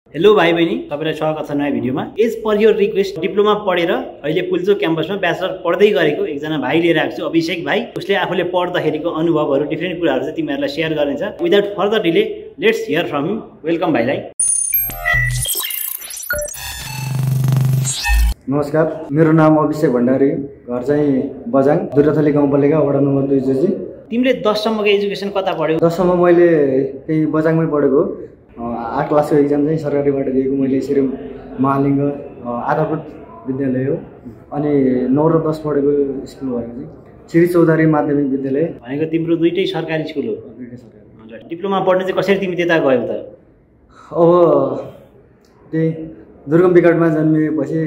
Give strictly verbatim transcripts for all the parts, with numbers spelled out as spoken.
Hello भाइ बहिनी, तपाईलाई स्वागत छ नयाँ भिडियोमा। As per your request diploma पढेर अहिले पुल्चोक क्याम्पसमा ब्याचलर पढ्दै गरेको एकजना भाइ लिएर आएको छु, अभिषेक भाइ। उसले आफूले पढ्दाखेरिको अनुभवहरू, डिफ्रेन्ट कुराहरू चाहिँ तिमीहरूलाई सेयर गर्नेछ। Without further delay let's hear from him. Welcome भाइलाई। नमस्कार, मेरो नाम अभिषेक भण्डारी, घर चाहिँ बजाङ, दुर्गाथली गाउँपालिका वडा नम्बर दुई जोजी। तिमीले दससम्मको एजुकेसन कता पढ्यौ? दससम्म मैले त्यही बजाङमै पढेको। आठ क्लासको एक्जाम चाहिँ सरकारीबाट दिएको मैले। यसरी महालिङ्ग आधारभूत विद्यालय हो। अनि नौ र दस पढेको स्कुल भएको चाहिँ श्री चौधारी माध्यमिक विद्यालय भनेको तिम्रो दुईटै सरकारी स्कुल हो? दुईटै सरकारी। डिप्लोमा पढ्ने चाहिँ कसरी तिमी त्यता गयौ त? अब त्यही दुर्गम विकटमा जन्मिएपछि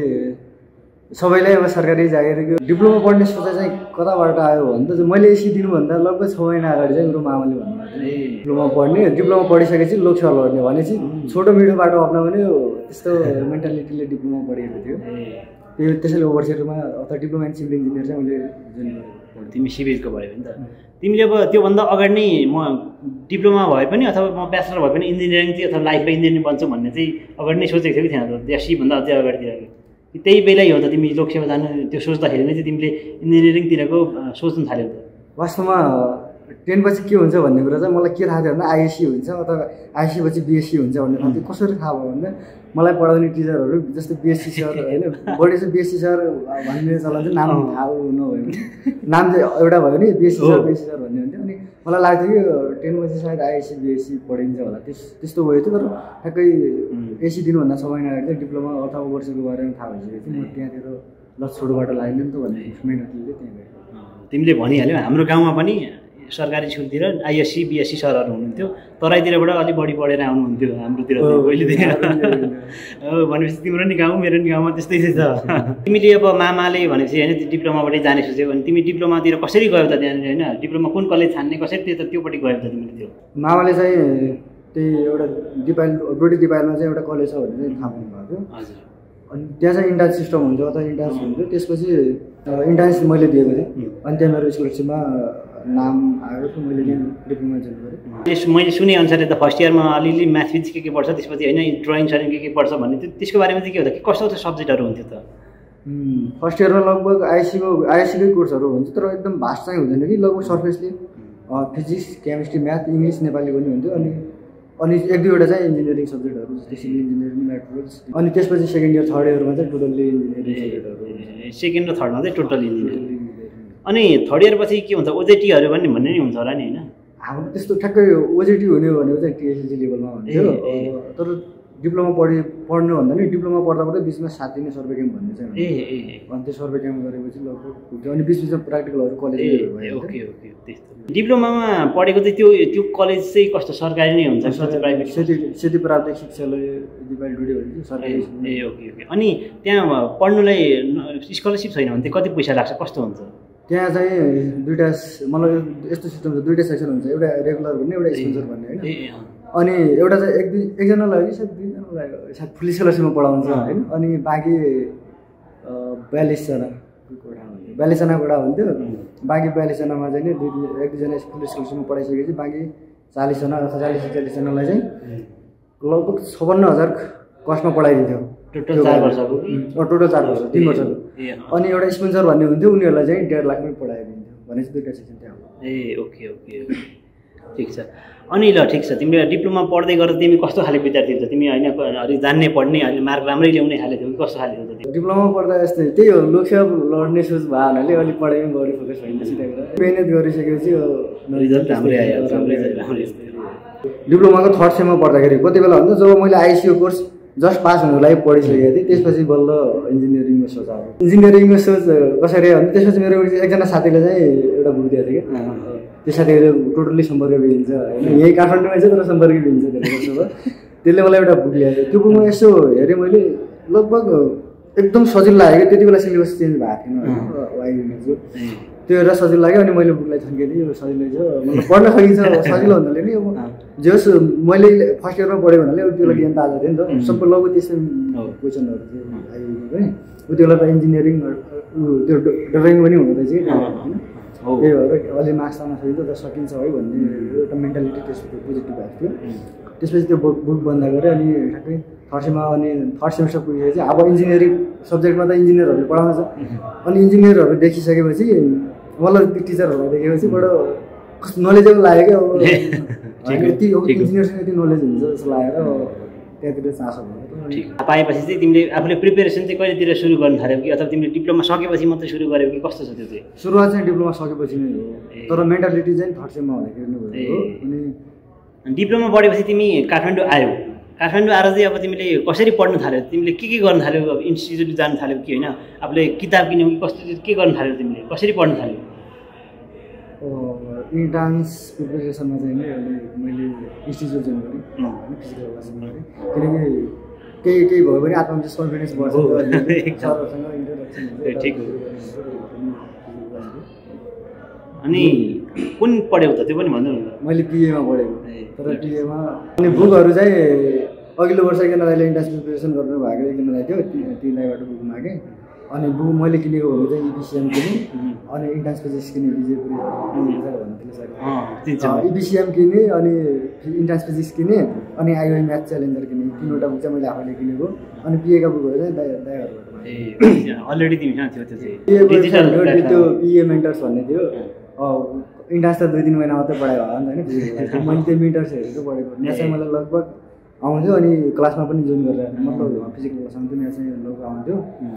सबैलाई अब सरकारी जागिरको डिप्लोमा पढ्ने सोचा चाहिँ कताबाट आयो भने त मैले एसी दिनुभन्दा लगभग छ महिना अगाडि चाहिँ मेरो मामाले भन्नुभयो डिप्लोमा पढ्ने, डिप्लोमा पढिसकेपछि लोकसेवा लड्ने भनेपछि छोटो मिठो बाटो अप्नाउने त्यस्तो मेन्टालिटीले डिप्लोमा पढेको थियो। त्यो त्यसैले ओभरसियरमा अथवा डिप्लोमा इन सिभिल इन्जिनियर चाहिँ मैले जोइन गरेको। तिमी सिभिलको भयो नि त। तिमीले अब त्योभन्दा अगाडि नै म डिप्लोमा भए पनि अथवा म ब्याचलर भए पनि इन्जिनियरिङ चाहिँ अथवा लाइफमा इन्जिनियरिङ बन्छु भन्ने चाहिँ अगाडि नै सोचेको थियो कि थिएन त? एसीभन्दा अझै अगाडितिर त्यही बेलै हो त तिमी लोकसेवा जानु त्यो सोच्दाखेरि नै चाहिँ तिमीले इन्जिनियरिङतिरको सोच्नु थाल्यौ त? वास्तवमा टेन पछि के हुन्छ भन्ने कुरा चाहिँ मलाई के थाहा थियो भन्दा आइएससी हुन्छ अथवा आइएससी पछि बिएससी हुन्छ भन्ने थाहा थियो। कसरी थाहा भयो भन्दा मलाई पढाउने टिचरहरू जस्तै बिएससी सर होइन, बढी चाहिँ बिएससी सर भन्ने चलन चाहिँ नाम थाहा नभयो, नाम चाहिँ एउटा भयो नि बिएससी सर बिएससी सर भन्ने हुन्थ्यो। अनि मलाई लाग्थ्यो कि टेन पछि सायद आइएससी बिएससी पढिन्छ होला, त्यस त्यस्तो भयो थियो। तर ठ्याक्कै एसी दिनुभन्दा छ महिना अगाडि चाहिँ डिप्लोमा अथवा ओभरसियरको बारेमा थाहा भइसकेको थियो। म त्यहाँतिर ल छोटोबाट लाग्यो नि त भन्ने मेहनतले त्यहाँ गएँ। तिमीले भनिहाल्यौ हाम्रो गाउँमा पनि सरकारी स्कुलतिर आइएससी बिएससी सरहरू हुनुहुन्थ्यो, तराईतिरबाट अलिक बढी पढेर आउनुहुन्थ्यो हाम्रोतिर पहिलेदेखि। भनेपछि तिम्रो नि गाउँ मेरो नि गाउँमा त्यस्तै छ। तिमीले अब मामाले भनेपछि होइन डिप्लोमाबाटै जाने सोच्यौ भने तिमी डिप्लोमातिर कसरी गयौ त त्यहाँनिर? होइन डिप्लोमा कुन कलेज छान्ने कसरी त्यो त्योपट्टि गयौ त तिमीले? त्यो मामाले चाहिँ त्यही एउटा दिपायल डोटी दिपायलमा चाहिँ एउटा कलेज छ भनेर चाहिँ थाहा पाउनुभएको थियो। हजुर। अनि त्यहाँ चाहिँ इन्ट्रान्स सिस्टम हुन्थ्यो अथवा इन्ट्रान्स हुन्थ्यो। त्यसपछि इन्ट्रान्स मैले दिएको थिएँ अनि त्यहाँ मेरो स्कलरसिपमा नाम आयो त मैले त्यहाँ डिप्लोमा जोइन गरेँ। मैले सुने अनुसारले त फर्स्ट इयरमा अलिअलि म्याथ फिजिक्स के के पढ्छ, त्यसपछि होइन ड्रइङ सरिङ के के पढ्छ भन्ने त्यो त्यसको बारेमा चाहिँ के हो त? कस्तो कस्तो सब्जेक्टहरू हुन्थ्यो त? फर्स्ट इयरमा लगभग आइएससीको आइएससीकै कोर्सहरू हुन्छ, तर एकदम भास्ट चाहिँ हुँदैन कि। लगभग surfacely physics chemistry math English Nepali पनि हुन्थ्यो। अनि अनि एक दुईवटा चाहिँ इन्जिनियरिङ सब्जेक्टहरू जस्तै सिभिल इन्जिनियरिङ मेट्रोल्स। अनि त्यसपछि सेकेन्ड इयर थर्ड इयरमा चाहिँ टोटल्ली इन्जिनियरिङ सब्जेक्टहरू। सेकेन्ड र थर्डमा चाहिँ टोटल इन्जिनियरिङ। अनि थर्ड इयर पछि के हुन्छ? ओजेटीहरू पनि भन्ने नि हुन्छ होला नि होइन? हाम्रो त्यस्तो ठ्याक्कै ओजेटी हुने भनेको चाहिँ टिएसएलजी लेभलमा हुन्थ्यो। तर डिप्लोमा पढि पढ्नु भन्दा नि डिप्लोमा पढ्दा पढ्दै बिचमा सात दिने सर्वे क्याम्प भन्ने चाहिँ ए ए अनि त्यो सर्वे क्याम्प गरेपछि लगभग हुन्थ्यो। अनि बिच बिचमा प्र्याक्टिकलहरू कलेजमा भयो। ओके ओके त्यस्तो। डिप्लोमामा पढेको चाहिँ त्यो त्यो कलेज चाहिँ कस्तो सरकारी नै हुन्छ? प्राइभेट? सेती सेती प्राविधिक शिक्षालय दिपायल डुडी भन्छ सरकारी। ए ओके ओके। अनि त्यहाँ पढ्नुलाई स्कलरसिप छैन भने चाहिँ कति पैसा लाग्छ, कस्तो हुन्छ? त्यहाँ चाहिँ दुईवटा मतलब यस्तो सिस्टम छ, दुईवटा सेक्सन हुन्छ, एउटा रेगुलर भन्ने एउटा स्पोन्सर भन्ने होइन। अनि एउटा चाहिँ एक दुई एकजनालाई कि सायद दुईजनालाई सायद फुल स्कलरसिपमा पढाउँछ होइन। अनि बाँकी बयालिसजना कोठा हुन्थ्यो, बयालिसजना कोठा हुन्थ्यो। बाँकी बयालिसजनामा चाहिँ नि दुई एक दुईजना फुल स्कलरसिपमा पढाइसकेपछि बाँकी चालिसजना अथवा चालिस चालिसजनालाई चाहिँ लगभग छपन्न हजार कस्टमा पढाइदिन्थ्यो टोटल चार वर्षको। टोटल चार वर्ष तिन वर्षको। अनि एउटा स्पोन्सर भन्ने हुन्थ्यो, उनीहरूलाई चाहिँ डेढ लाखमै पढाइदिन्थ्यो भनेपछि दुईवटा सेक्सन त्यहाँ हो। ए ओके ओके ठिक छ। अनि ल ठिक छ, तिमीले डिप्लोमा पढ्दै गर्दा तिमी कस्तो खाले विद्यार्थी हुन्छ? तिमी होइन अलिक जान्ने पढ्ने अहिले मार्क राम्रै ल्याउने खाले थियौ कि कस्तो खाले हुन्छ? डिप्लोमा पढ्दा यस्तै त्यही हो, लोकसेवा लड्ने सोच भयो हुनाले अलिक पढाइमा बढी फोकस भइन्छ। सिधै कुरा मेहनत गरिसकेपछि रिजल्ट राम्रै आयो। राम्रै राम्रै। डिप्लोमाको थर्ड सेममा पढ्दाखेरि कति बेला भन्दा जब मैले आइसियू कोर्स जस्ट पास हुनुको लागि पढिसकेको थिएँ, त्यसपछि बल्ल इन्जिनियरिङमा सोच आयो। इन्जिनियरिङमा सोच कसरी आयो भने त्यसपछि मेरो एकजना साथीले चाहिँ एउटा बुक दिएको थियो क्या। त्यो साथीले टोटल्ली सम्पर्क बिहिन्छ होइन, यहीँ काठमाडौँमा छ तर सम्पर्क बिहिन्छ त्यसले त्यसले मलाई एउटा बुक ल्याएको। त्यो बुकमा यसो हेरेँ मैले, लगभग एकदम सजिलो लाग्यो। त्यति बेला सिलेबस चेन्ज भएको थिएन वाइको, त्यो एउटा सजिलो लाग्यो। अनि मैले बुकलाई थन्केँ, यो सजिलो छ मतलब पढ्न सकिन्छ, सजिलो हुनाले नि। अब जे होस् मैले फर्स्ट इयरमा पढेँ भन्नाले त्यसलाई ज्ञान ताजा थियो नि त। सबै लगभग त्यस्तै क्वेसनहरू थियो आइएको पनि। त्यो बेला त इन्जिनियरिङ त्यो ड्रइङ पनि हुँदो रहेछ कि होइन। त्यही भएर अलि मार्क्स आउन सकिन्छ त सकिन्छ है भन्ने एउटा मेन्टालिटी त्यसको पोजिटिभ भएको थियो। त्यसपछि त्यो बुक बुक बन्द गरेँ अनि ठ्याक्कै थर्ड सेममा अनि थर्ड सेमिस्टर पुगेपछि अब इन्जिनियरिङ सब्जेक्टमा त इन्जिनियरहरूले पढाउँछ अनि इन्जिनियरहरू देखिसकेपछि मलाई त्यो टिचरहरूलाई देखेपछि बडो कस्तो नलेजेबल लाग्यो क्या अब यति इन्जिनियरसँग यति नलेज हुन्छ जस्तो लागेर त्यहाँतिर चासो भयो। पाएपछि चाहिँ तिमीले आफूले प्रिपेरेसन चाहिँ कहिलेतिर सुरु गर्नु थाल्यौ कि अथवा तिमीले डिप्लोमा सकेपछि मात्रै सुरु गर्यौ कि कस्तो छ त्यो चाहिँ? सुरुवात चाहिँ डिप्लोमा सकेपछि नै हो, तर मेन्टालिटी चाहिँ थर्ड सेममा हुँदाखेरि नै भयो। अनि डिप्लोमा पढेपछि तिमी काठमाडौँ आयौ, काठमाडौँ आएर चाहिँ अब तिमीले कसरी पढ्न थाल्यौ, तिमीले के के गर्न थाल्यौ, अब इन्स्टिट्युट जानु थाल्यौ कि होइन, आफूले किताब किन्यौ कि कस्तो के गर्न थाल्यौ, तिमीले कसरी पढ्न थाल्यौ? इन्ट्रान्स प्रिपेरेसनमा चाहिँ नि अहिले मैले इन्स्टिट्युट जोइन गरेँ होइन, फिजिकल क्लास गरेँ किनकि केही केही भयो भने आत्मविश्वास कन्फिडेन्स बढ्छ सरहरूसँग इन्टरेक्सन हुन्छ। ठिक हो। अनि कुन पढ्यौ त त्यो पनि भन्नु न? मैले पिएमा पढेको, तर पिएमा अनि बुकहरू चाहिँ अघिल्लो वर्ष एकजनाले इन्ट्रान्स प्रिपेरेसन गर्नु भएको एकजनालाई थियो, तिनलाईबाट बुक मागेँ अनि बुक मैले किनेको भने चाहिँ इपिसिएम किनेँ अनि इन्ट्रान्स फिजिक्स किनेँ विजयपुरी इपिसिएम किनेँ अनि इन्ट्रान्स फिजिक्स किनेँ अनि आइओआई म्याथ च्यालेन्जर किनेँ। तिनवटा बुक चाहिँ मैले आफैले किनेको अनि पिएका बुकहरू चाहिँ दाइहरूबाट अलरेडी तिमीसँग थियो त्यो चाहिँ त्यो पिए मेन्टर्स भन्ने थियो। इन्ट्रान्स त दुई तिन महिना मात्रै पढायो होला नि त होइन, मैले त्यो मेन्टर्सहरू चाहिँ पढेको म्याथ चाहिँ मलाई लगभग आउँथ्यो अनि क्लासमा पनि जोइन गरेर मतलब फिजिकल क्लासमा पनि म्याथ चाहिँ लगभग आउँथ्यो।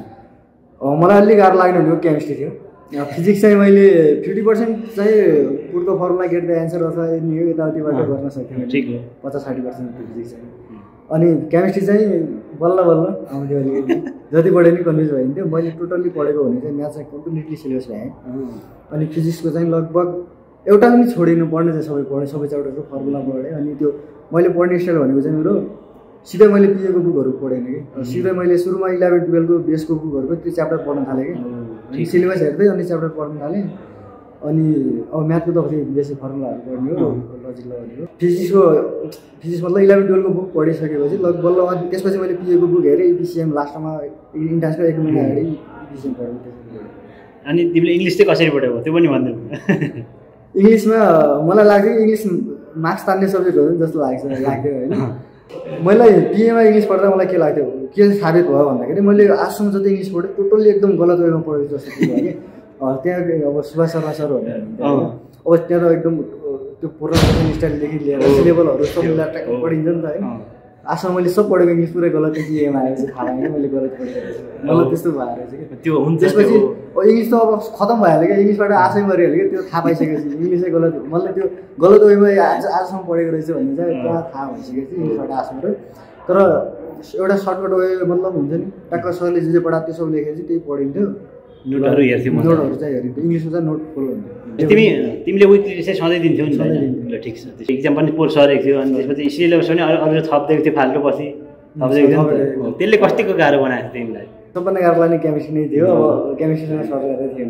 मलाई अलिक गाह्रो लाग्ने भनेको केमिस्ट्री थियो। फिजिक्स चाहिँ मैले फिफ्टी पर्सेन्ट चाहिँ put the formula get the answer अथवा यो यताउतिबाट गर्न सक्थेँ, ठिक पचास साठी पर्सेन्ट फिजिक्स चाहिँ। अनि केमिस्ट्री चाहिँ बल्ल बल्ल आउँथ्यो अलिकति, जति पढे नि कन्फ्युज भइन्थ्यो। मैले टोटल्ली पढेको भने चाहिँ म्याथ चाहिँ कम्प्लिटली सिलेबस भएँ अनि फिजिक्सको चाहिँ लगभग एउटा पनि छोडिनु पढ्ने चाहिँ सबै पढेँ, सबै च्याप्टरको फर्मुला पढेँ। अनि त्यो मैले पढ्ने स्टाइल भनेको चाहिँ मेरो सिधै मैले पिएको बुकहरू पढेन कि, सिधै मैले सुरुमा इलेभेन टुवेल्भको बेसको बुकहरूको त्यो च्याप्टर पढ्न थालेँ कि, अनि सिलेबस हेर्दै अनि च्याप्टर पढ्न थालेँ। अनि अब म्याथको त कति बेसी फर्मुलाहरू पढ्ने हो, लजिक लगाउने हो। फिजिक्सको फिजिक्स मतलब इलेभेन टुवेल्भको बुक पढिसकेपछि लगभग अनि त्यसपछि मैले पिएको बुक हेरेँ इपिसिएम लास्टमा इन्ट्रान्सको एक महिना हेरेँ इपिसिएम पढेँ। अनि तिमीले इङ्ग्लिस चाहिँ कसरी पढ्यौ त्यो पनि भन्नु? इङ्ग्लिसमा मलाई लाग्थ्यो कि इङ्ग्लिस मार्क्स तान्ने सब्जेक्ट हो जस्तो लाग्छ लाग्थ्यो होइन। मलाई पिएमा इङ्ग्लिस पढ्दा मलाई के लाग्थ्यो के साबित भयो भन्दाखेरि मैले आजसम्म जति इङ्ग्लिस पढेँ टोटल्ली एकदम गलत वेमा पढेको जस्तो भयो कि। त्यहाँ अब सुभाष शर्मा सर भन्ने अब त्यहाँ त एकदम त्यो प्रोनाउन्सिएसन स्टाइलदेखि लिएर सिलेबलहरू सब मिलाएर ट्याक्क पढिन्छ नि त होइन। आजसम्म मैले सब पढेको इङ्ग्लिस पुरै गलत पिएमा आएपछि थाहा भयो मैले गलत पढेको मलाई त्यस्तो भएर चाहिँ कि त्यो हुन्छ। त्यसपछि इङ्ग्लिस त अब खतम भइहाल्यो क्या, इङ्ग्लिसबाट आशै मरिहाल्यो कि, त्यो थाहा पाइसकेपछि इङ्ग्लिसै गलत मलाई त्यो गलत वेमा आज आजसम्म पढेको रहेछ भन्ने चाहिँ पुरा थाहा भइसकेपछि इङ्ग्लिसबाट आश मऱ्यो। तर एउटा सर्टकट वे मतलब हुन्छ नि, टक्क सरले जे जे पढाएको त्यो सब लेखेपछि त्यही पढिन्थ्यो, नोटहरू हेर्थ्यौ, नोटहरू चाहिँ हेरिन्थ्यो। इङ्ग्लिसमा चाहिँ नोट फुल हुन्थ्यो। तिमी तिमीले विकली चाहिँ सधैँ दिन्थ्यौ नि? ल ठिक छ। इक्जाम पनि पोर सरेको थियो अनि त्यसपछि सिलेबस पनि अरू थप्दिएको थियो फाल्टो पछि थप्दिएको थियो, त्यसले कतिको गाह्रो बनाएको थियो तिमीलाई? सबभन्दा गाह्रो लाग्ने केमिस्ट्री नै थियो। अब केमिस्ट्रीसँग सरकारले थिएन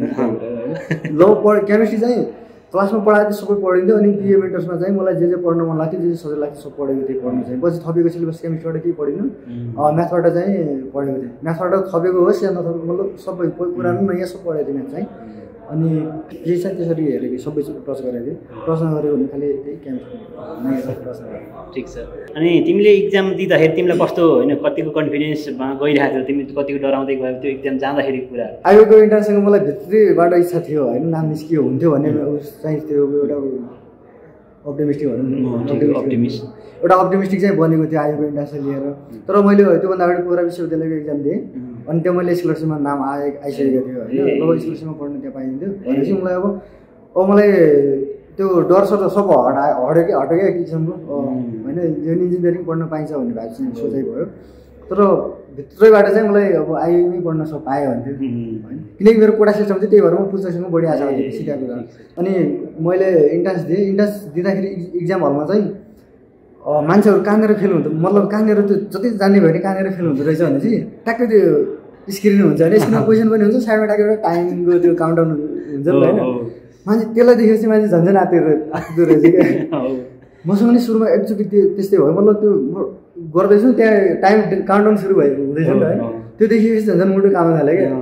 ल पढ केमिस्ट्री चाहिँ क्लासमा पढाएको सबै पढिन्थ्यो अनि पिए मेन्टर्समा चाहिँ मलाई जे जे पढ्न मन लाग्थ्यो जे जे सजिलो लाग्थ्यो सब पढेको थिएँ पढ्नु चाहिँ। पछि थपेको सिलेबस केमिस्ट्रीबाट केही पढिनँ, म्याथबाट चाहिँ पढेको थिएँ। म्याथबाट थपेको होस् या नथपेको मतलब सबै पुरानो नयाँ सब पढेको थिएँ म्याथ चाहिँ। अनि फिजिक्स चाहिँ त्यसरी हेरेको थिएँ, सबै टच गरेको थिएँ, प्रश्न गरेको भने खालि त्यही केमिस्ट्री नयाँ सब प्रश्न गरेको। ठिक छ। अनि तिमीले इक्जाम दिँदाखेरि तिमीलाई कस्तो होइन कतिको कन्फिडेन्समा गइरहेको थियो, तिमी कतिको डराउँदै गयो त्यो इक्जाम जाँदाखेरि कुरा? आइओको इन्ट्रान्ससँग मलाई भित्रीबाट इच्छा थियो होइन, नाम निस्कियो हुन्थ्यो भन्ने चाहिँ त्यो एउटा अप्टिमिस्टिक भनौँ अप्टिमिस्ट एउटा अप्टिमिस्टिक चाहिँ बनेको थियो आइओको इन्ट्रान्स लिएर। तर मैले त्योभन्दा अगाडि पोखरा विश्वविद्यालयको इक्जाम दिएँ अनि त्यो मैले स्कलरसिपमा नाम आए आइसकेको थियो होइन, अब स्कलरसिपमा पढ्नु त्यहाँ पाइन्थ्यो भनेपछि मलाई अब अब मलाई त्यो डर सर त सब हटा हट्यो कि हट्यो क्या एक किसिमको होइन, जुन इन्जिनियरिङ पढ्न पाइन्छ भन्ने भए चाहिँ सोचाइ भयो। तर भित्रैबाट चाहिँ मलाई अब आइएमै पढ्न सब पाएँ भन्थ्यो होइन, किनकि मेरो कोटा सिस्टम चाहिँ त्यही भएर म पुस्तकसँग बढी आशा गर्थेँ सिधा कुरा। अनि मैले इन्ट्रान्स दिएँ, इन्ट्रान्स दिँदाखेरि इक्जाम हलमा चाहिँ मान्छेहरू कहाँनिर फेल हुन्थ्यो, मतलब कहाँनिर त्यो जति जान्ने भयो भने कहाँनिर फेल हुँदो रहेछ भने चाहिँ ट्याक्कै त्यो स्क्रिन हुन्छ होइन, स्क्रिनमा क्वेसन पनि हुन्छ, साइडमा ट्याक्कै एउटा टाइमको त्यो काउन्टाउन हुन्छ नि त होइन। मान्छे त्यसलाई देखेपछि मान्छे झन्झन आत्तिदो आत्तिदो रहेछ क्या। मसँग नि सुरुमा एकचोटि त्यो त्यस्तै भयो, मतलब त्यो गर्दैछु त्यहाँ टाइम काउन्टाउन सुरु भएको हुँदैछ नि त होइन, त्यो देखेपछि झन्झन मुटु काम थाल्यो क्या।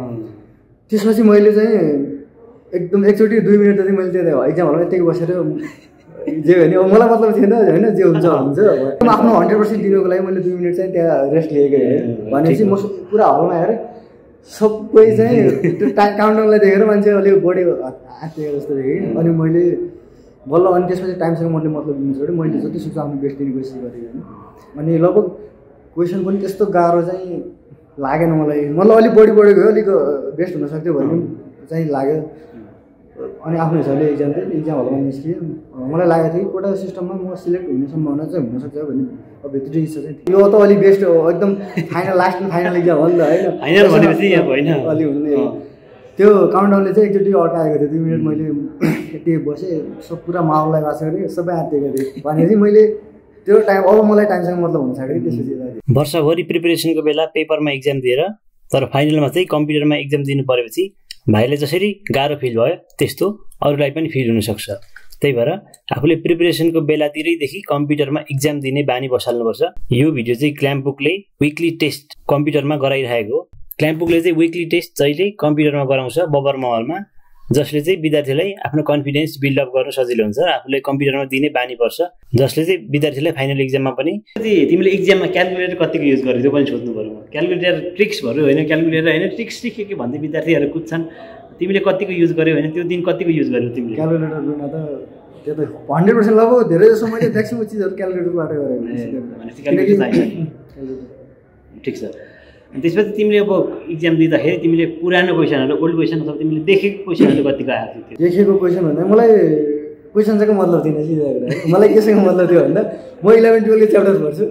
त्यसपछि मैले चाहिँ एकदम एकचोटि दुई मिनट जति मैले त्यो इक्जाम हलमा यतिकै बसेर जे भने अब मलाई मतलब थिएन होइन जे हुन्छ हुन्छ आफ्नो हन्ड्रेड पर्सेन्ट दिनुको लागि मैले दुई मिनट चाहिँ त्यहाँ रेस्ट लिएकै है भनेपछि म पुरा हलमा हेरेँ सबै चाहिँ त्यो टाइम काउन्टाउनलाई देखेर मान्छे अलिक बढी आँटेको जस्तो देखेँ अनि मैले बल्ल अनि त्यसपछि टाइमसँग मैले मतलब दिनु छोडेँ मैले जति सक्छु आफ्नो बेस्ट दिने कोसिस गरेँ होइन अनि लगभग क्वेसन पनि त्यस्तो गाह्रो चाहिँ लागेन मलाई मतलब अलिक बढी बढी गयो अलिक बेस्ट हुनसक्थ्यो भन्ने चाहिँ लाग्यो अनि आफ्नो हिसाबले इक्जाम दिएँ इक्जाम हलमा निस्किएँ मलाई लागेको थियो कि कोटा सिस्टममा म सिलेक्ट हुने सम्भावना चाहिँ हुनसक्छ भन्ने अब भित्री इच्छा चाहिँ यो त अलिक बेस्ट हो एकदम फाइनल लास्ट फाइनल इक्जाम हो नि त होइन अलि हुने त्यो काउन्टाउनले चाहिँ एकचोटि अटाएको थियो दुई मिनट मैले यति बसेँ सब पुरा माहौललाई बास गरेँ सबै आँटेको थिएँ भनेपछि मैले त्यो टाइम अब मलाई टाइमसँग मतलब हुन सक्यो त्यसपछि वर्षभरि प्रिपेरेसनको बेला पेपरमा इक्जाम दिएर तर फाइनलमा चाहिँ कम्प्युटरमा इक्जाम दिनु परेपछि भाइले जसरी गाह्रो फिल भयो त्यस्तो अरूलाई पनि फिल हुनसक्छ त्यही भएर आफूले प्रिपेरेसनको बेलातिरैदेखि कम्प्युटरमा इक्जाम दिने बानी बसाल्नुपर्छ यो भिडियो चाहिँ क्ल्याम्पबुकले विकली टेस्ट कम्प्युटरमा गराइरहेको हो क्ल्याम्पबुकले चाहिँ विकली टेस्ट जहिले कम्प्युटरमा गराउँछ बबर महलमा जसले चाहिँ विद्यार्थीलाई आफ्नो कन्फिडेन्स बिल्डअप गर्न सजिलो हुन्छ आफूले कम्प्युटरमा दिने बानी पर्छ जसले चाहिँ विद्यार्थीलाई फाइनल इक्जाममा पनि तिमीले इक्जाममा क्यालकुलेटर कतिको युज गर्यो त्यो पनि सोध्नु पर्यो क्यालकुलेटर ट्रिक्सहरू होइन क्यालकुलेटर होइन ट्रिक्स ट्रिक के के भन्दै विद्यार्थीहरू कुद्छन् तिमीले कतिको युज गर्यो होइन त्यो दिन कतिको युज गर्यो तिमीले क्यालकुलेटर बिना त त्यो त हन्ड्रेड पर्सेन्ट लगभग धेरै जसो मैले म्याक्सिमम चिजहरू क्यालकुलेटरबाट गरेँ ठिक छ अनि त्यसपछि तिमीले अब इक्जाम दिँदाखेरि तिमीले पुरानो क्वेसनहरू ओल्ड क्वेसन अथवा तिमीले देखेको क्वेसनहरू कतिको आएको थियो देखेको क्वेसन भन्दा मलाई क्वेसनसँग मतलब थिएन सिधा कुरा मलाई केसँग मतलब थियो भन्दा म इलेभेन टुवेल्भको च्याप्टर पढ्छु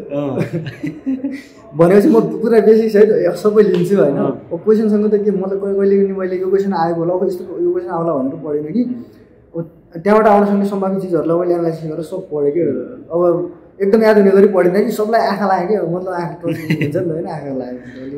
भनेपछि म पुरा बेसिक सहित सबै लिन्छु होइन अब क्वेसनसँग त के मतलब कहिले पनि मैले यो क्वेसन आएको होला अब यस्तो यो क्वेसन आउला भनेर पढेन कि त्यहाँबाट आउन सक्ने सम्भावित चिजहरूलाई मैले एनालाइसिस गरेर सब पढेँ कि अब एकदम याद हुने गरी पढिँदैन कि सबलाई आँखा लाग्यो कि मतलब आँखा हुन्छ नि त होइन आँखा लाग्यो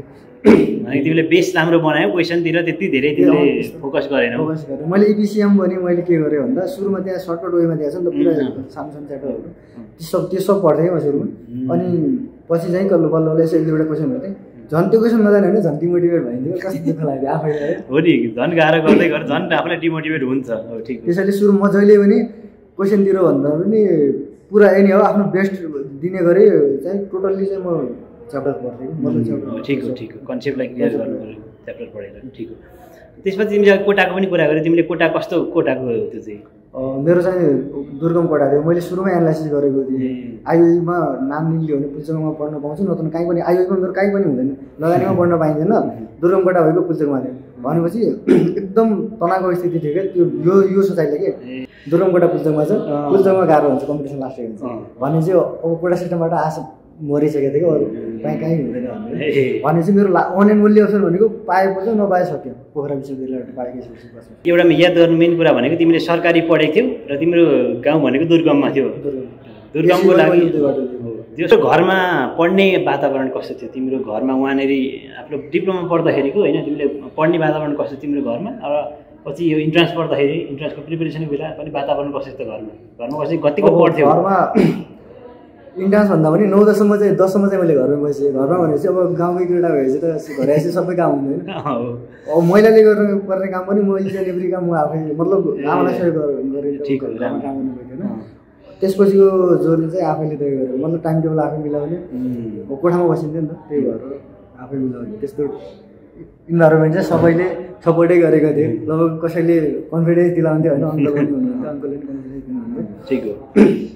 तिमीले बेस राम्रो बनायौ क्वेसनतिर त्यति धेरै तिमीले फोकस गरेन फोकस गरेँ मैले इपिसिएम भने मैले के गरेँ भन्दा सुरुमा त्यहाँ सर्टकट वेमा दिएको छ नि त पुरा सानो सानो च्याप्टरहरू त्यो सब त्यो सब पढ्थेँ म सुरुमा अनि पछि चाहिँ कल्लो बल्ल बल्ल यसो एक दुईवटा क्वेसन हेर्थेँ झन् त्यो क्वेसन नजाने होइन झन् डिमोटिभेट भइदियो कस्तो दुःख लाग्यो आफैलाई हो नि झन् गाह्रो गर्दै गर्दा झन् आफूलाई डिमोटिभेट हुन्छ ठिक त्यसैले सुरु म जहिले पनि क्वेसनतिर भन्दा पनि पुरा यही नै हो आफ्नो बेस्ट दिने गरी चाहिँ टोटल्ली चाहिँ म च्याप्टर पढ्थेँ मतलब च्याप्टर ठिक हो ठिक हो कन्सेप्टलाई क्लियर गर्नु पऱ्यो च्याप्टर पढेर ठिक हो त्यसपछि तिमीले कोटाको पनि कुरा गर्यो तिमीले कोटा कस्तो कोटाको त्यो चाहिँ मेरो चाहिँ दुर्गम कोटा थियो मैले सुरुमै एनालाइसिस गरेको थिएँ आइओईमा नाम निल्यो भने पुल्चोकमा पढ्न पाउँछु नत्र कहीँ पनि आइओईमा मेरो कहीँ पनि हुँदैन लगानीमा पढ्न पाइँदैन दुर्गम कोटा भएको पुल्चोकमा थियो भनेपछि एकदम तनावको स्थिति थियो क्या त्यो यो यो सोचाइले के दुर्गम कोटा पुल्चोकमा छ पुल्चोकमा गाह्रो हुन्छ कम्पिटिसन लास्ट हुन्छ भने चाहिँ अब कोटा सिस्टमबाट आशा मरिसकेको थियो कि अरू कहीँ कहीँ हुँदैन भने चाहिँ मेरो वान एन्ड ओन्ली अप्सन भनेको पाएपछि नपाए सक्यो पोखरा विश्वविद्यालयबाट पाएकै एउटामा याद गर्नु मेन कुरा भनेको तिमीले सरकारी पढेको थियौ र तिम्रो गाउँ भनेको दुर्गममा थियो दुर्गमको लागि त्यो घरमा पढ्ने वातावरण कस्तो थियो तिम्रो घरमा वहाँनिर आफ्नो डिप्लोमा पढ्दाखेरिको होइन तिमीले पढ्ने वातावरण कस्तो तिम्रो घरमा र पछि यो इन्ट्रान्स पढ्दाखेरि इन्ट्रान्सको प्रिपेरेसनको बेला पनि वातावरण कस्तो थियो घरमा घरमा कसरी कतिको पढ्थ्यो घरमा इन्ट्रान्स भन्दा पनि नौ दससम्म चाहिँ दससम्म चाहिँ मैले घरमा बसेँ घरमा भनेपछि अब गाउँकै केटा भएपछि त घर आएपछि सबै काम हुँदैन अब महिलाले गर्नु पर्ने काम पनि म इच एन्ड एभ्री काम म आफै मतलब आमालाई सहयोग गरेँ काम गर्नु पर्थेन त्यसपछिको जोडले चाहिँ आफैले तय गरेँ मतलब टाइम टेबल आफै मिलाउने कोठामा बसिन्थ्यो नि त त्यही भएर आफै मिलाउने त्यस्तो इन्भाइरोमेन्ट चाहिँ सबैले सपोर्टै गरेको थिएँ लगभग कसैले कन्फिडेन्स दिलाउँथ्यो होइन अङ्कल पनि हुनुहुन्थ्यो अङ्कलले पनि कन्फिडेन्स दिनुहुन्थ्यो ठिक हो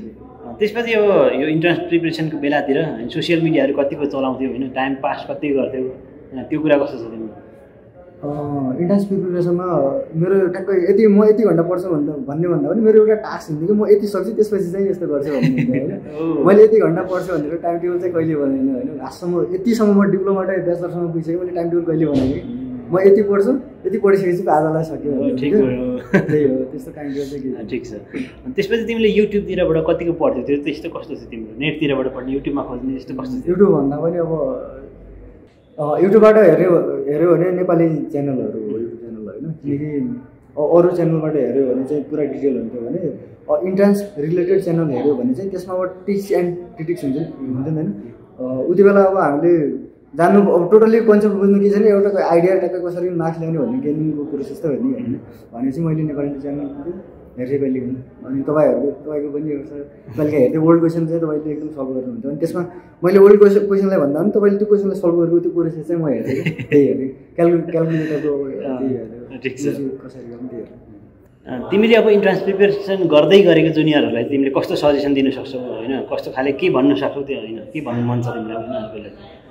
त्यसपछि अब यो इन्ट्रान्स प्रिपेरेसनको बेलातिर सोसियल मिडियाहरू कतिको चलाउँथ्यो होइन टाइम पास कति गर्थ्यौ त्यो कुरा कस्तो छ तिम्रो इन्ट्रान्स प्रिपेरेसनमा मेरो ट्याक्कै यति म यति घन्टा पढ्छु भन्दा भन्ने भन्दा पनि मेरो एउटा टास्क हुन्थ्यो कि म यति सक्छु त्यसपछि चाहिँ यस्तो गर्छु भन्ने होइन मैले यति घन्टा पढ्छु भनेर टाइम टेबल चाहिँ कहिले बनाएन होइन लास्टसम्म यतिसम्म म डिप्लोमाबाट ब्याचलरसम्म पुगिसकेँ मैले टाइम टेबल कहिले बनाएँ कि म यति पढ्छु यति पढिसकेपछि आजलाई सक्यो ठिक हो त्यही हो त्यस्तो टाइम टेबल चाहिँ ठिक छ त्यसपछि तिमीले युट्युबतिरबाट कतिको पढ्थ्यौ त्यो त्यस्तो कस्तो छ तिम्रो नेटतिरबाट पढ्ने युट्युबमा खोज्ने त्यस्तो कस्तो युट्युब भन्दा पनि अब युट्युबबाट हेऱ्यो हेऱ्यो भने नेपाली च्यानलहरू हो युट्युब च्यानल होइन किनकि अरू च्यानलबाट हेऱ्यो भने चाहिँ पुरा डिटेल हुन्थ्यो भने इन्ट्रान्स रिलेटेड च्यानल हेऱ्यो भने चाहिँ त्यसमा अब टिप्स एन्ड क्रिटिक्स हुन्छ हुन्थ्यो नि होइन उति बेला अब हामीले जान्नु अब टोटल्ली कन्सेप्ट बुझ्नु के छैन एउटा आइडिया टक्कै कसरी मार्क्स ल्याउने भन्ने गेमिङको प्रोसेस त हो नि होइन भनेपछि मैले नेपाली च्यानल हेर्दै कहिले पनि अनि तपाईँहरूको तपाईँको पनि हेर्छ कहिले हेर्दै ओल्ड क्वेसन चाहिँ तपाईँले एकदम सल्भ गर्नुहुन्छ अनि त्यसमा मैले ओल्ड क्वेसन क्वेसनलाई भन्दा पनि तपाईँले त्यो क्वेसनलाई सल्भ गरेको त्यो प्रोसेस चाहिँ म हेर्दै त्यही हेर्दै क्यालकु क्यालकुलेटरको त्यही हेर्दै कसरी गर्ने त्यही हेर्दै। तिमीले अब इन्ट्रान्स प्रिपेरेसन गर्दै गरेको जुनियरहरूलाई तिमीले कस्तो सजेसन दिन सक्छौ होइन कस्तो खाले के भन्न सक्छौ त्यो होइन के भन्नु मन छ तिमीलाई उनीहरूलाई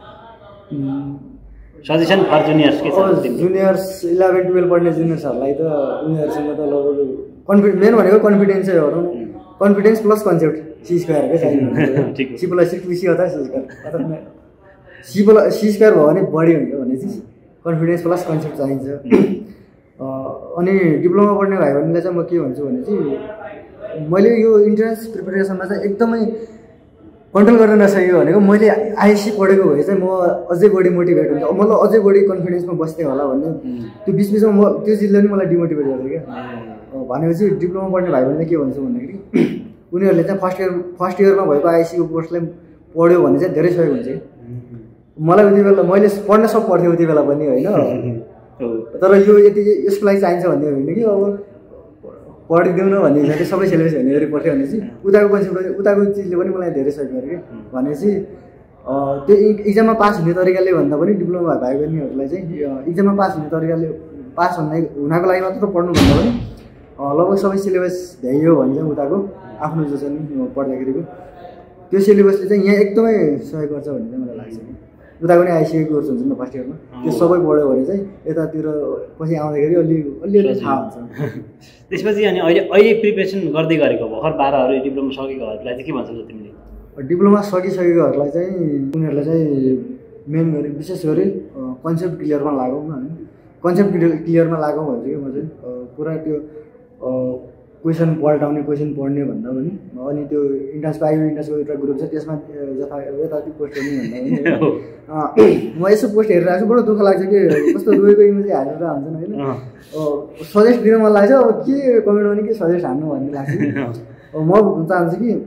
सजेसन फर जुनियर्स के छ जुनियर्स इलेभेन टुवेल्भ पढ्ने जुनियर्सहरूलाई त उनीहरूसँग त लगभग कन्फिडेन्स मेन भनेको कन्फिडेन्सै हो कन्फिडेन्स प्लस कन्सेप्ट सी स्क्वायरकै चाहिन्छ C plus C to C अथवा सी स्क्वायर अथवा सी प्लस सी स्क्वायर भयो भने बढी हुन्छ भने चाहिँ कन्फिडेन्स प्लस कन्सेप्ट चाहिन्छ। अनि डिप्लोमा पढ्ने भाइ बहिनीलाई चाहिँ म के भन्छु भने चाहिँ मैले यो इन्ट्रान्स प्रिपेरेसनमा चाहिँ एकदमै कन्ट्रोल गर्न नसकेको भनेको मैले आइएससी पढेको भए चाहिँ म अझै बढी मोटिभेट हुन्छ मतलब अझै बढी कन्फिडेन्समा बस्थेँ होला भन्ने त्यो बिच बिचमा म त्यो चिजले पनि मलाई डिमोटिभेट गर्थ्यो क्या। भनेपछि डिप्लोमा पढ्ने भाइ बहिनीलाई के भन्छु भन्दाखेरि उनीहरूले चाहिँ फर्स्ट इयर फर्स्ट इयरमा भएको आइएससीको कोर्सलाई पढ्यो भने चाहिँ धेरै सहयोग हुन्छ। मलाई उति बेला मैले पढ्न सब पढ्थेँ उति बेला पनि होइन तर यो यति यसको लागि चाहिन्छ भन्ने होइन कि अब पढिदिउँ न भन्ने हिसाबले सबै सिलेबस हेर्ने गरी पढ्थ्यो भने चाहिँ उताको कन्सेप्ट उताको चिजले पनि मलाई धेरै सहयोग गर्यो कि भनेपछि त्यो इक्जाममा पास हुने तरिकाले भन्दा पनि डिप्लोमा भाइ बहिनीहरूलाई चाहिँ इक्जाममा पास हुने तरिकाले पास हुने हुनको लागि मात्र पढ्नु भन्दा पनि लगभग सबै सिलेबस भ्याइयो भने चाहिँ उताको आफ्नो जो छ नि पढ्दाखेरिको त्यो सिलेबसले चाहिँ यहाँ एकदमै सहयोग गर्छ भन्ने चाहिँ मलाई लाग्छ। उताको पनि आइसिएको कोर्स हुन्छ नि त फर्स्ट इयरमा त्यो सबै पढ्यो भने चाहिँ यतातिर पछि आउँदाखेरि अलि अलिअलि थाहा हुन्छ। त्यसपछि अनि अहिले अहिले प्रिपेरेसन गर्दै गरेको भर्खर बाह्रहरू डिप्लोमा सकेकोहरूलाई चाहिँ के भन्छौ तिमीले? डिप्लोमा सकिसकेकोहरूलाई चाहिँ उनीहरूलाई चाहिँ मेन गरी विशेष गरी कन्सेप्ट क्लियरमा लागौँ न होइन कन्सेप्ट क्लियरमा लागौँ भन्छु कि म चाहिँ पुरा त्यो क्वेसन पल्टाउने क्वेसन पढ्ने भन्दा पनि अनि त्यो इन्ट्रान्सको आइयो इन्ट्रान्सको एउटा ग्रुप छ त्यसमा जता यताति पोस्ट गर्ने भन्दा पनि म यसो पोस्ट हेरिरहेको छु बडो दुःख लाग्छ कि कस्तो रोएको इमेज हालेर हाल्छन् होइन सजेस्ट दिन मन लाग्छ अब के कमेन्ट गर्ने के सजेस्ट हाल्नु भन्ने लाग्छ। म चाहन्छु कि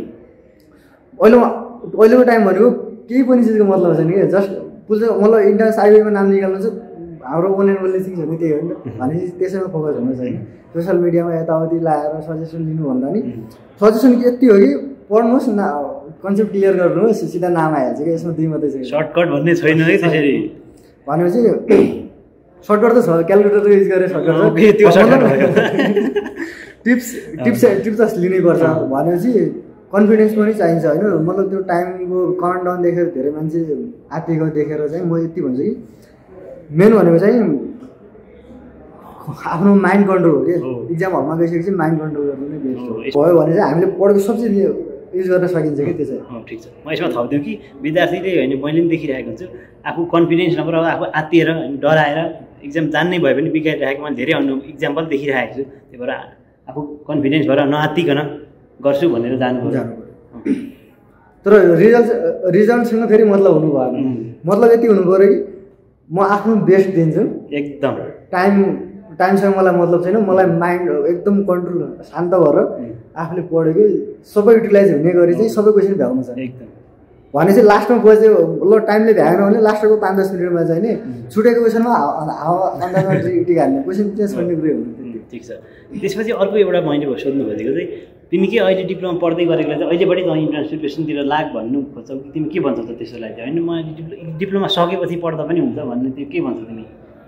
अहिले अहिलेको टाइम भनेको केही पनि चिजको मतलब छैन कि जस्ट बुझ्छ मतलब इन्ट्रान्स आइयोमा नाम निकाल्नु चाहिँ हाम्रो अनलाइन बोल्ने चिज हो नि त्यही हो नि त भनेपछि त्यसैमा फोकस हुनु छैन सोसियल मिडियामा यताउति लगाएर सजेसन लिनु भन्दा नि सजेसन यति हो कि पढ्नुहोस् न कन्सेप्ट क्लियर गर्नुहोस् सिधा नाम आइहाल्छ कि यसमा दुई मात्रै छ सर्टकट भन्ने छैन है त्यसरी भनेपछि सर्टकट त छ क्यालकुलेटर युज गरेर सर्टकट टिप्स टिप्स टिप्स लिनैपर्छ भनेपछि कन्फिडेन्स पनि चाहिन्छ होइन मतलब त्यो टाइमको काउन्ट डाउन देखेर धेरै मान्छे आत्तिएको देखेर चाहिँ म यति भन्छु कि मेन भनेको चाहिँ आफ्नो माइन्ड कन्ट्रोल हो कि इक्जाम हलमा गइसकेपछि माइन्ड कन्ट्रोल गर्नु नै बेस्ट हो भयो भने चाहिँ हामीले पढेको सबै युज गर्न सकिन्छ कि त्यो चाहिँ। ठिक छ म यसमा थपिदिउँ कि विद्यार्थीले होइन मैले पनि देखिरहेको हुन्छु आफू कन्फिडेन्स नभएर आफू आत्तिएर डराएर इक्जाम जान्नै भयो भने बिगारिरहेको मैले धेरै अनु इक्जाम्पल देखिरहेको छु त्यही भएर आफू कन्फिडेन्स भएर नआत्तिकन गर्छु भनेर जानु पर्यो। तर रिजल्ट रिजल्टसँग फेरि मतलब हुनु भएन मतलब यति हुनु पऱ्यो कि म आफ्नो बेस्ट दिन्छु एकदम टाइम टाइमसँग मलाई मतलब छैन मलाई माइन्ड एकदम कन्ट्रोल शान्त भएर आफूले पढेको सबै युटिलाइज हुने गरी चाहिँ सबै क्वेसन भ्याउनु छ एकदम भने चाहिँ लास्टमा बज्यो ल टाइमले भ्याएन भने लास्टको पाँच दस मिनटमा चाहिँ नि छुटेको क्वेसनमा हावा अन्दाजमा टिक हाल्ने क्वेसन चाहिँ छोड्ने कुरो हुनु। ठिक छ त्यसपछि अर्को एउटा मैले सोध्नु खोजेको चाहिँ तिमी के अहिले डिप्लोमा पढ्दै गरेकोलाई चाहिँ अहिलेबाटै त इन्ट्रान्स प्रिपेरेसनतिर लाग भन्नु खोज्छौ कि तिमी के भन्छौ त त्यसलाई चाहिँ होइन म डिप्लोमा सकेपछि पढ्दा पनि हुन्छ भन्ने त्यो के भन्छौ तिमी?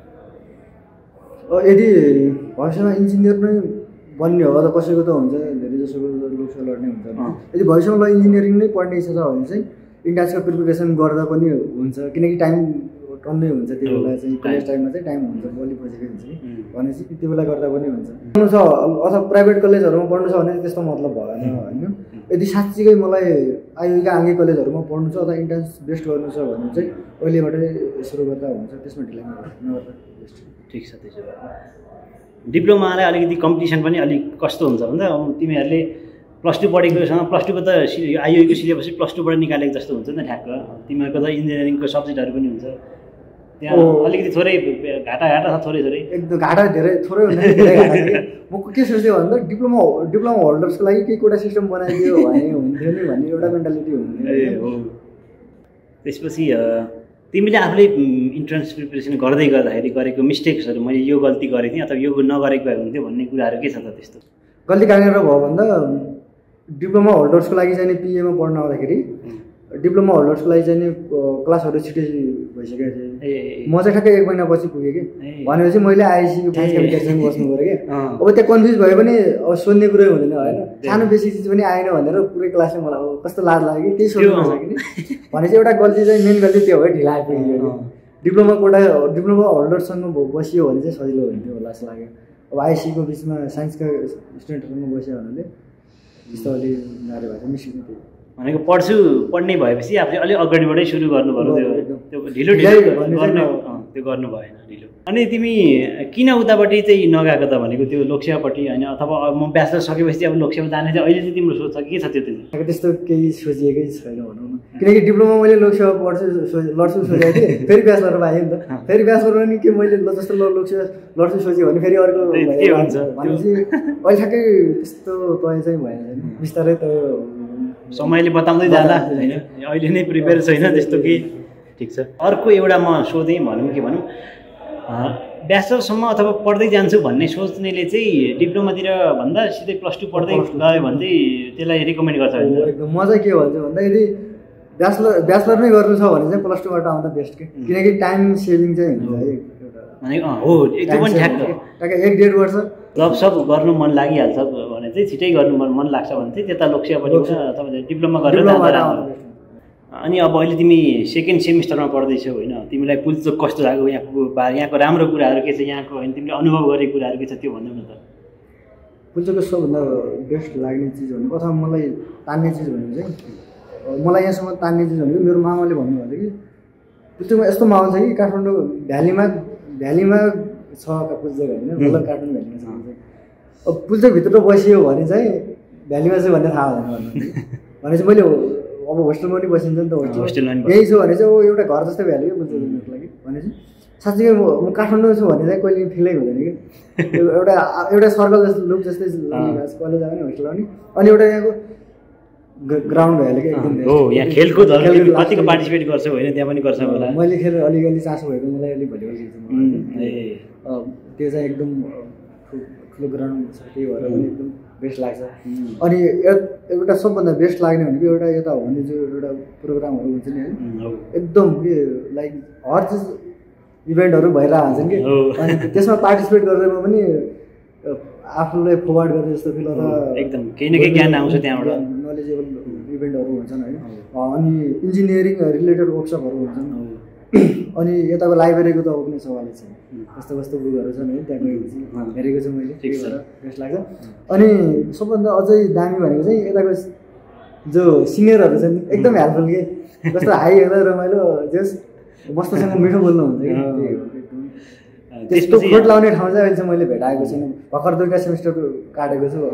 यदि भविष्यमा इन्जिनियर नै बन्ने हो त कसैको त हुन्छ धेरै जसोको लोकसेवा लड्ने हुन्छ यदि भविष्यमा ल इन्जिनियरिङ नै पढ्ने इच्छा छ भने चाहिँ इन्ट्रान्सको प्रिपेरेसन गर्दा पनि हुन्छ किनकि टाइम टन्नै हुन्छ त्यो बेला चाहिँ कलेज टाइममा चाहिँ टाइम हुन्छ बलि बजेको हुन्छ कि भनेपछि त्यो बेला गर्दा पनि हुन्छ पढ्नु छ अथवा प्राइभेट कलेजहरूमा पढ्नु छ भने त्यस्तो मतलब भएन होइन यदि साँच्चीकै मलाई आइयुका आगे कलेजहरूमा पढ्नु छ अथवा इन्ट्रान्स बेस्ट गर्नु छ भने चाहिँ अहिलेबाटै सुरु गर्दा हुन्छ त्यसमा ढिलाइ नगर्दा बेस्ट। ठिक छ त्यसो भए डिप्लोमालाई अलिकति कम्पिटिसन पनि अलिक कस्तो हुन्छ भन्दा तिमीहरूले प्लस टू पढेकोसँग प्लस टूको त आइयुको सिलेबस प्लस टूबाट निकालेको जस्तो हुन्छ नि त ठ्याक्क तिमीहरूको त इन्जिनियरिङको सब्जेक्टहरू पनि हुन्छ त्यहाँ अलिकति थोरै घाटा घाटा छ थोरै थोरै एकदम घाटा धेरै थोरै भन्दा धेरै घाटा छ म के सोच्थेँ भन्दा डिप्लोमा डिप्लोमा होल्डर्सको लागि केही एउटा सिस्टम बनाइदियो भने हुन्थ्यो नि भन्ने एउटा मेन्टालिटी हुन्थ्यो। ए हो त्यसपछि तिमीले आफूले इन्ट्रान्स प्रिपेरेसन गर्दै गर्दाखेरि गरेको मिस्टेक्सहरू मैले यो गल्ती गरेको थिएँ अथवा यो नगरेको भए हुन्थ्यो भन्ने कुराहरू के छ त त्यस्तो? गल्ती कहाँनिर भयो भन्दा डिप्लोमा होल्डर्सको लागि चाहिँ पिएमा पढ्न आउँदाखेरि डिप्लोमा होल्डर्सको लागि चाहिँ क्लासहरू छिटै भइसकेको थियो। म चाहिँ ठ्याक्कै एक महिनापछि पुगेँ कि भनेपछि मैले आइसियु फाइभ क्यापिटलसँग बस्नु पऱ्यो कि अब त्यहाँ कन्फ्युज भयो भने अब सोध्ने कुरै हुँदैन होइन सानो बेसी चिज पनि आएन भनेर पुरै क्लासले मलाई अब कस्तो लाज लाग्यो कि त्यही सोध्नु नसकिने भनेपछि एउटा गल्ती चाहिँ मेन गल्ती त्यो हो ढिला आइपुग्यो। डिप्लोमा कोटा डिप्लोमा होल्डरसँग बसियो भने चाहिँ सजिलो हुन्थ्यो होला जस्तो लाग्यो। अब आइसीको बिचमा साइन्सका स्टुडेन्टहरूमा बस्यो भने त्यस्तो अलि गाह्रो भएको मिसिनु थियो भनेको पढ्छु पढ्ने भएपछि आफूले अलिक अगाडिबाटै सुरु गर्नुभयो त्यो ढिलो ढिलो गर्ने त्यो गर्नु भएन ढिलो। अनि तिमी किन उतापट्टि चाहिँ नगएको त भनेको त्यो लोकसेवापट्टि होइन अथवा म ब्याचलर सकेपछि अब लोकसेवा जाने चाहिँ अहिले चाहिँ तिम्रो सोच छ के छ त्यो चाहिँ? त्यस्तो केही सोचिएकै छैन भनौँ न किनकि डिप्लोमा मैले लोकसेवा पढ्छु लड्छु सोचेको थिएँ फेरि ब्याचलर पाएँ नि त फेरि ब्याचलर पनि के मैले जस्तो लोकसेवा लड्छु सोचेँ भने फेरि अर्को के हुन्छ भनेपछि अहिले ठ्याक्कै त्यस्तो तय चाहिँ भएन छैन बिस्तारै त समयले बताउँदै जाँदा होइन अहिले नै प्रिपेयर छैन त्यस्तो कि ठिक छ। अर्को एउटा म सोधेँ भनौँ के भनौँ ब्याचलरसम्म अथवा पढ्दै जान्छु भन्ने सोच्नेले चाहिँ डिप्लोमातिर भन्दा सिधै प्लस टू पढ्दै गयो भने चाहिँ त्यसलाई रिकमेन्ड गर्छ एकदम। म चाहिँ के भन्छु भन्दा यदि ब्याचलर ब्याचलर नै गर्नु छ भने चाहिँ प्लस टूबाट आउँदा बेस्ट के किनकि टाइम सेभिङ चाहिँ हुन्छ है भने हो एकदम पनि ठ्याक्क ट्याक्कै एक डेढ वर्ष जब सब गर्नु मन लागिहाल्छ भने चाहिँ छिटै गर्नु मन मन लाग्छ भने चाहिँ त्यता लोकसेवापट्टि तपाईँले डिप्लोमा गरेर जाँदा राम्रो। अनि अब अहिले तिमी सेकेन्ड सेमिस्टरमा पढ्दैछौ होइन तिमीलाई पुलचोक कस्तो लाग्यो यहाँको बा यहाँको राम्रो कुराहरू के छ यहाँको होइन तिमीले अनुभव गरेको कुराहरू के छ त्यो भन्नु न त। पुलचोकको सबभन्दा बेस्ट लाग्ने चिज भनेको अथवा मलाई तान्ने चिज भनेको चाहिँ मलाई यहाँसम्म तान्ने चिज भनेको मेरो मामाले भन्नुभएको थियो कि पुलचोकमा यस्तो माहौल छ कि काठमाडौँ भ्यालीमा भ्यालीमा छ पुलचोक होइन मतलब काठमाडौँ भ्यालीमा छ अब पुलचोकभित्र बसियो भने चाहिँ भ्यालीमा चाहिँ भन्ने थाहा हुँदैन भनेपछि मैले अब होस्टेलमा पनि बसिन्छ नि त होस्टेल यही छु भने चाहिँ अब एउटा घर जस्तै भ्याल्यो क्या बुझ्छु मेरो लागि भनेपछि साँच्चै म म काठमाडौँ छु भने चाहिँ कहिले फिलै हुँदैन कि एउटा एउटा सर्कल जस्तो लुप जस्तै कलेज आयो नि होस्टेलमा पनि अनि एउटा यहाँको ग्राउन्ड भइहाल्यो क्या एकदम हो यहाँ खेलकुदहरू कतिको पार्टिसिपेट गर्छ होइन त्यहाँ पनि गर्छ होला मैले खेल अलिअलि चासो भएको मलाई अलिक भलिबल खेल्छु ए त्यो चाहिँ एकदम ठुलो ग्राउन्ड छ त्यही भएर पनि एकदम बेस्ट लाग्छ। अनि एउटा सबभन्दा बेस्ट लाग्ने भनेको एउटा यता हुने जो एउटा प्रोग्रामहरू हुन्छ नि होइन एकदम के लाइक हर चिज इभेन्टहरू भइरहेको हुन्छन् कि अनि त्यसमा पार्टिसिपेट गरेरमा पनि आफूलाई फोरवर्ड गर्ने जस्तो फिल अथवा एकदम केही न केही ज्ञान आउँछ त्यहाँबाट नलेजेबल इभेन्टहरू हुन्छन् होइन अनि इन्जिनियरिङ रिलेटेड वर्कसपहरू हुन्छन् अनि यताको लाइब्रेरीको त कुनै सवालै छैन कस्तो कस्तो बुकहरू छन् है त्यहाँ गएपछि हेरेको छु मैले ठिक छ बेस्ट लाग्छ। अनि सबभन्दा अझै दामी भनेको चाहिँ यताको जो सिनियरहरू छन् एकदम हेल्पफुल के जस्तो हाई हेर्दा रमाइलो जस मस्तसँग मिठो बोल्नुहुन्छ कि त्यस्तो कोट लाउने ठाउँ चाहिँ अहिले चाहिँ मैले भेटाएको छैन भर्खर दुईवटा सेमिस्टर काटेको छु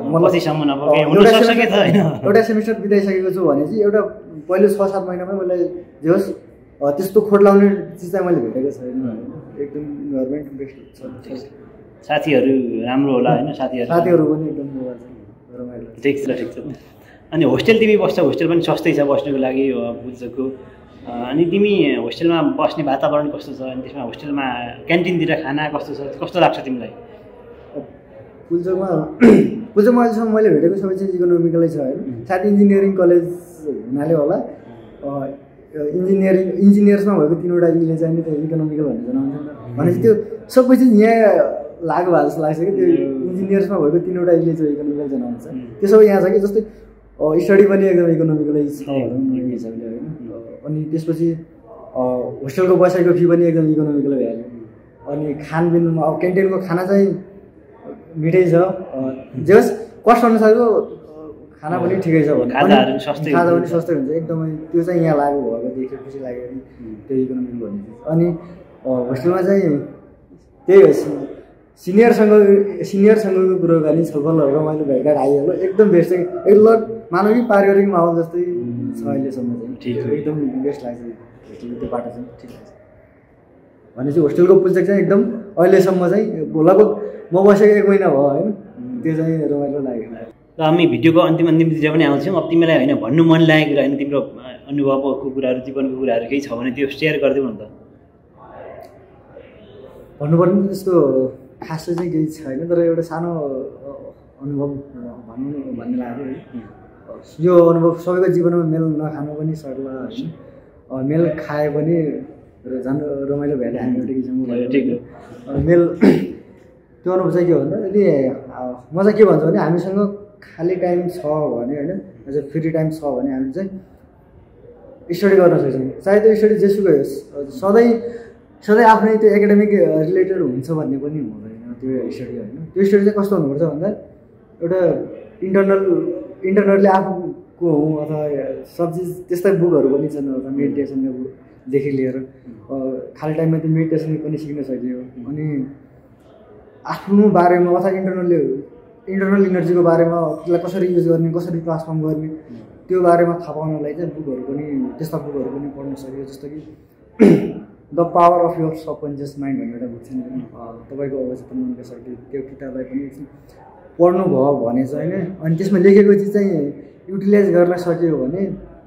एउटा सेमिस्टर बिताइसकेको छु भने चाहिँ एउटा पहिलो छ सात महिनामै मैले जोस् त्यस्तो खोट लाउने चिज चाहिँ मैले भेटेको छैन एकदम गभर्मेन्ट बेस्ट छ। साथीहरू राम्रो होला होइन साथीहरू साथीहरू पनि एकदम रमाइलो ठिक छ ठिक छ। अनि होस्टेल तिमी बस्छौ होस्टेल पनि सस्तै छ बस्नुको लागि बुझ्छको अनि तिमी होस्टेलमा बस्ने वातावरण कस्तो छ अनि त्यसमा होस्टेलमा क्यान्टिनतिर खाना कस्तो छ कस्तो लाग्छ तिमीलाई? पुलचोकमा पुलचोकमा अहिलेसम्म मैले भेटेको सबै चाहिँ इकोनोमिकलै छ होइन सायद इन्जिनियरिङ कलेज हुनाले होला इन्जिनियरिङ इन्जिनियर्समा भएको तिनवटा इले चाहिँ नि त्यो इकोनोमिकल भनेर जनाउँछ नि त भनेपछि त्यो सबै चिज यहाँ लागु भएको जस्तो लाग्छ कि त्यो इन्जिनियर्समा भएको तिनवटा इले चाहिँ इकोनोमिकल जनाउँछ त्यो सबै यहाँ छ कि जस्तै स्टडी पनि एकदम इकोनोमिकलै छ भनौँ न यो हिसाबले होइन। अनि त्यसपछि होस्टेलको बसाइको फी पनि एकदम इकोनोमिकलै भइहाल्यो अनि खानपिनमा अब क्यान्टिनको खाना चाहिँ मिठै छ जस कस्ट अनुसारको खाना पनि ठिकै छ भने खाजा पनि सस्तै हुन्छ एकदमै त्यो चाहिँ यहाँ लागु भएको देखेर खुसी लाग्यो कि त्यो इकोनोमिक भन्ने चिज। अनि होस्टेलमा चाहिँ त्यही हो सिनियरसँग सिनियरसँगको कुरो गर्ने छलफलहरू रमाइलो भेटघाट आइहाल्यो एकदम बेस्ट चाहिँ एकदम मानव कि पारिवारिक माहौल जस्तै छ अहिलेसम्म चाहिँ एकदम बेस्ट लाग्छ होस्टेलको त्यो बाटो चाहिँ ठिक लाग्छ भनेपछि होस्टेलको पुस्तक चाहिँ एकदम अहिलेसम्म चाहिँ लगभग म बसेको एक महिना भयो होइन त्यो चाहिँ रमाइलो लाग्यो। र हामी भिडियोको अन्तिम अन्तिमतिर पनि आउँछौँ अब तिमीलाई होइन भन्नु मन लागेको होइन तिम्रो अनुभवको कुराहरू जीवनको कुराहरू केही छ भने त्यो सेयर गरिदेऊ न त। भन्नुपर्ने त्यस्तो खासै चाहिँ केही छैन तर एउटा सानो अनुभव भनौँ न भन्ने लाग्यो है। यो अनुभव सबैको जीवनमा मेल नखानु पनि सर्ला होइन, मेल खाए पनि झन् रमाइलो भएर हामी एउटा किसिमको मेल। त्यो अनुभव चाहिँ के हो भन्दा यदि म चाहिँ के भन्छु भने हामीसँग खाली टाइम छ भने होइन, एज अ फ्री टाइम छ भने हामी चाहिँ स्टडी गर्न सक्छौँ। चाहे त्यो स्टडी जेसुकै होस्, सधैँ सधैँ आफ्नै त्यो एकाडेमिक रिलेटेड हुन्छ भन्ने पनि हुँदैन त्यो स्टडी होइन। त्यो स्टडी चाहिँ कस्तो हुनुपर्छ भन्दा एउटा इन्टरनल इन्टरनल्ली आफूको हुँ अथवा सब चिज त्यस्तै बुकहरू पनि छन् अथवा मेडिटेसनका बुकदेखि लिएर खाली टाइममा त्यो मेडिटेसन पनि सिक्न सकियो। अनि आफ्नो बारेमा अथवा इन्टरनल्ली इन्टरनल इनर्जीको बारेमा त्यसलाई कसरी युज गर्ने, कसरी ट्रान्सफर्म गर्ने त्यो बारेमा थाहा पाउनलाई चाहिँ बुकहरू पनि त्यस्ता बुकहरू पनि पढ्न सकियो। जस्तो कि the power of your subconscious mind भन्ने एउटा बुक छ नि, तपाईँको अवचेतन मनका शक्ति, त्यो किताबलाई पनि पढ्नु भयो भने चाहिँ होइन। अनि त्यसमा लेखेको चिज चाहिँ युटिलाइज गर्न सक्यो भने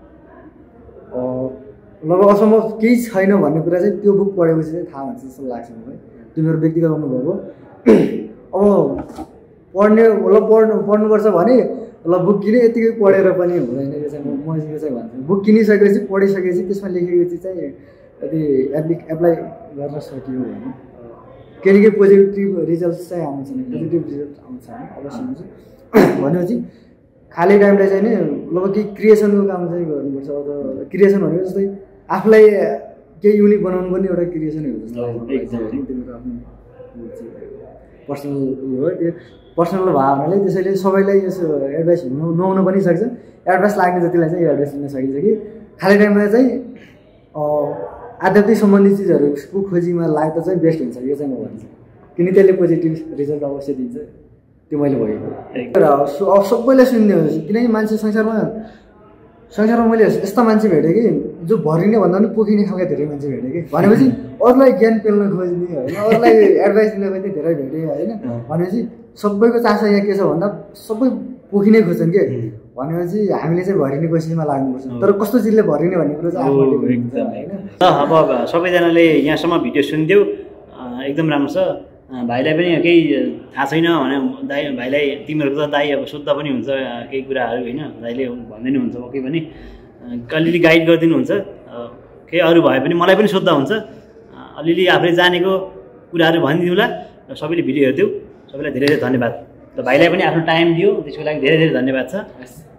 लगभग असम्भव केही छैन भन्ने कुरा चाहिँ त्यो बुक पढेपछि चाहिँ थाहा हुन्छ जस्तो लाग्छ मलाई। त्यो मेरो व्यक्तिगत अनुभव हो। अब पढ्ने ल पढ्नु पढ्नुपर्छ भने ल बुक किने यतिकै पढेर पनि हुँदैन। यो चाहिँ म यो चाहिँ भन्छु बुक किनिसकेपछि पढिसकेपछि त्यसमा लेखेको चिज चाहिँ यदि एप्लि एप्लाई गर्न सकियो भने केही केही पोजिटिभ रिजल्ट्स चाहिँ आउँछ नि, पोजिटिभ रिजल्ट आउँछ होइन अवश्य हुन्छ। भनेपछि खाली टाइमलाई चाहिँ नि लगभग केही क्रिएसनको काम चाहिँ गर्नुपर्छ। अथवा क्रिएसन भनेको जस्तै आफूलाई केही युनिक बनाउनु पनि एउटा क्रिएसनै हो जस्तो लाग्छ। त्यो मेरो आफ्नो पर्सनल हो, त्यो पर्सनल भावनाले त्यसैले सबैलाई यसो एडभाइस हुनु नहुन पनि सक्छ। एडभाइस लाग्ने जतिलाई चाहिँ एडभाइस लिन सकिन्छ कि खाली टाइममा चाहिँ आध्यात्मिक सम्बन्धी चिजहरूको खोजीमा लाग्दा चाहिँ बेस्ट हुन्छ यो चाहिँ म भन्छु। किन त्यसले पोजिटिभ रिजल्ट अवश्य दिन्छ, त्यो मैले भएको र सबैलाई सुन्ने हो। किनकि मान्छे संसारमा संसारमा मैले यस्ता मान्छे भेटेँ कि जो भरिने भन्दा पनि पोखिने खालका धेरै मान्छे भेटेँ कि। भनेपछि अरूलाई ज्ञान पेल्न खोज्ने होइन, अरूलाई एडभाइस दिन पनि धेरै भेटेँ होइन। भनेपछि सबैको चासो यहाँ के छ भन्दा सबै पोखिनै खोज्छन् कि। भनेपछि हामीले चाहिँ भरिने कोसिसमा लाग्नुपर्छ। तर कस्तो चिजले भरिने भन्ने कुरो चाहिँ आफूले हुन्छ होइन। अब सबैजनाले यहाँसम्म भिडियो सुनिदियो, एकदम राम्रो छ। भाइलाई पनि केही थाहा छैन भने दाइ भाइलाई तिमीहरूको त दाइ अब शुद्ध पनि हुन्छ केही कुराहरू होइन, दाइले भन्दै हुन्छ ओके भने अलिअलि गाइड गरिदिनुहुन्छ। केही अरू भए पनि मलाई पनि शुद्ध हुन्छ, अलिअलि आफूले जानेको कुराहरू भनिदिउँला र सबैले भिडियो हेरिदियो। सबैलाई धेरै धेरै धन्यवाद। र भाइलाई पनि आफ्नो टाइम दियो त्यसको लागि धेरै धेरै धन्यवाद छ।